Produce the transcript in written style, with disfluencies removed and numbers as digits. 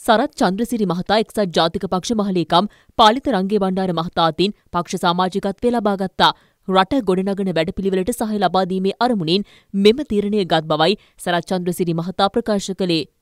සරත් චන්ද්‍රසිරි මහතා එක්සත් ජාතික පක්ෂ මහලේකම් පාලිත රංගේ බණ්ඩාර මහතා අතින් පක්ෂ සමාජිකත්වය ලබා ගත්තා. රට ගොඩනගන වැඩපිළිවෙලට සහාය ලබා දීමේ අරමුණින් මෙම තීරණය ගත් බවයි සරත් චන්ද්‍රසිරි මහතා ප්‍රකාශ කළේ.